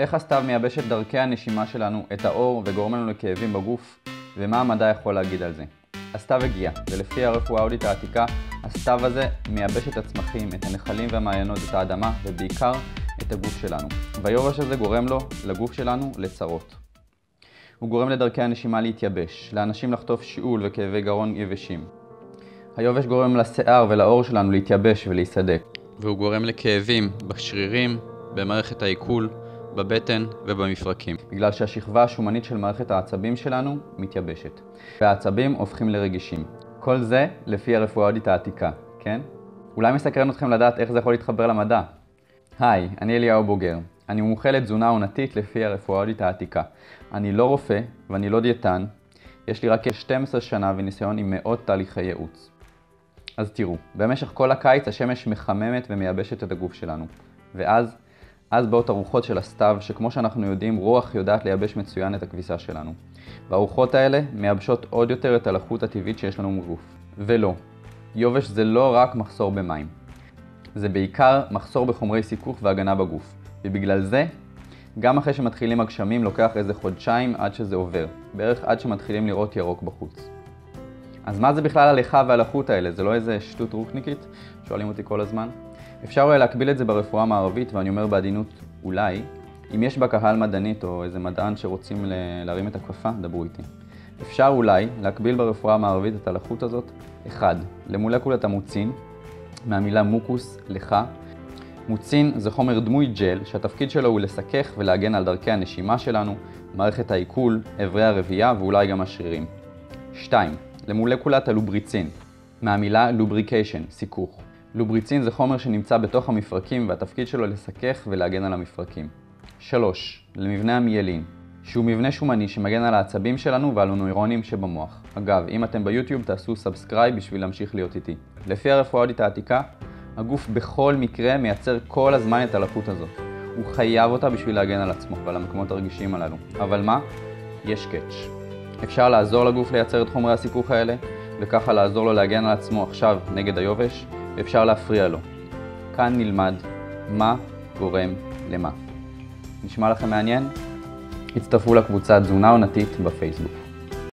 איך הסתיו מייבש את דרכי הנשימה שלנו, את האור וגורם לנו לכאבים בגוף, ומה המדע יכול להגיד על זה. הסתיו הגיע, ולפי הרפואה ההודית העתיקה, הסתיו הזה מייבש את הצמחים, את הנחלים והמעיינות, את האדמה, ובעיקר את הגוף שלנו. והיובש הזה גורם לו, לגוף שלנו, לצרות. הוא גורם לדרכי הנשימה להתייבש, לאנשים לחטוף שיעול וכאבי גרון יבשים. היובש גורם לשיער ולאור שלנו להתייבש ולהיסדק. והוא גורם לכאבים בשרירים, במערכת העיכול, בבטן ובמפרקים. בגלל שהשכבה השומנית של מערכת העצבים שלנו מתייבשת. והעצבים הופכים לרגישים. כל זה לפי הרפואה ההודית העתיקה, כן? אולי מסקרן אתכם לדעת איך זה יכול להתחבר למדע. היי, אני אליהו בוגר. אני מומחה לתזונה עונתית לפי הרפואה ההודית העתיקה. אני לא רופא ואני לא דיאטן. יש לי רק 12 שנה וניסיון עם מאות תהליכי ייעוץ. אז תראו, במשך כל הקיץ השמש מחממת ומייבשת את הגוף שלנו. ואז באות הרוחות של הסתיו, שכמו שאנחנו יודעים, רוח יודעת לייבש מצוין את הכביסה שלנו. והרוחות האלה מייבשות עוד יותר את הלחות הטבעית שיש לנו בגוף. ולא, יובש זה לא רק מחסור במים. זה בעיקר מחסור בחומרי סיכוך והגנה בגוף. ובגלל זה, גם אחרי שמתחילים הגשמים לוקח איזה חודשיים עד שזה עובר. בערך עד שמתחילים לראות ירוק בחוץ. אז מה זה בכלל הליכה והלחות האלה? זה לא איזה שטות רוחניקית? שואלים אותי כל הזמן. אפשר אולי להקביל את זה ברפואה המערבית, ואני אומר בעדינות אולי, אם יש בקהל מדענית או איזה מדען שרוצים להרים את הכפפה, דברו איתי. אפשר אולי להקביל ברפואה המערבית את הלחות הזאת, 1. למולקולת המוצין, מהמילה מוקוס, לך. מוצין זה חומר דמוי ג'ל, שהתפקיד שלו הוא לסכך ולהגן על דרכי הנשימה שלנו, מערכת העיכול, אברי הרבייה ואולי גם השרירים. 2. למולקולת הלובריצין, מהמילה lubrication, סיכוך. לובריצין זה חומר שנמצא בתוך המפרקים והתפקיד שלו לסכך ולהגן על המפרקים. 3. למבנה המיילין, שהוא מבנה שומני שמגן על העצבים שלנו ועל הנוירונים שבמוח. אגב, אם אתם ביוטיוב תעשו סאבסקרייב בשביל להמשיך להיות איתי. לפי הרפואה ההודית העתיקה, הגוף בכל מקרה מייצר כל הזמן את הלחות הזאת. הוא חייב אותה בשביל להגן על עצמו ועל המקומות הרגישים הללו. אבל מה? יש קאץ'. אפשר לעזור לגוף לייצר את חומרי הסיכוך האלה, וככה לעזור לו להגן על עצמו עכשיו נגד היובש, ואפשר להפריע לו. כאן נלמד מה גורם למה. נשמע לכם מעניין? הצטרפו לקבוצת תזונה עונתית בפייסבוק.